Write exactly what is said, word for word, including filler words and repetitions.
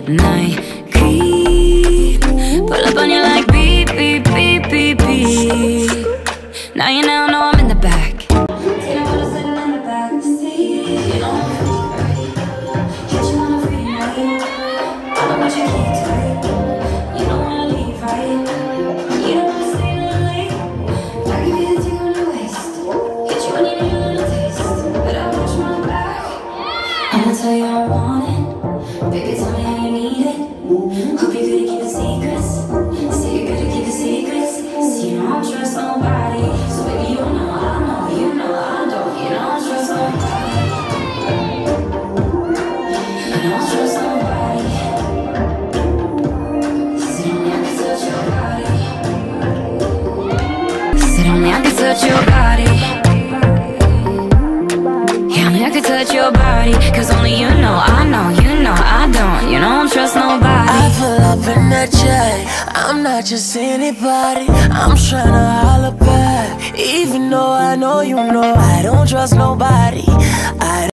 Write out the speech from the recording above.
night creep. Pull up on you like beep, beep, beep, beep, beep. Now you now know I'm in the back. I'ma tell you I want it. Baby, tell me how you need it. Hope you're good at keeping secrets. Say you're good at keeping secrets. See, you don't trust nobody. So baby, you know I know, you know I don't. You don't trust nobody. I don't trust nobody. Sit on me, I can touch your body. Sit on me, I can touch your body. Yeah, I can touch your body. Cause only you know, I know, you know I don't. You don't trust nobody. I pull up in that jet, I'm not just anybody. I'm tryna holler back, even though I know you know I don't trust nobody. I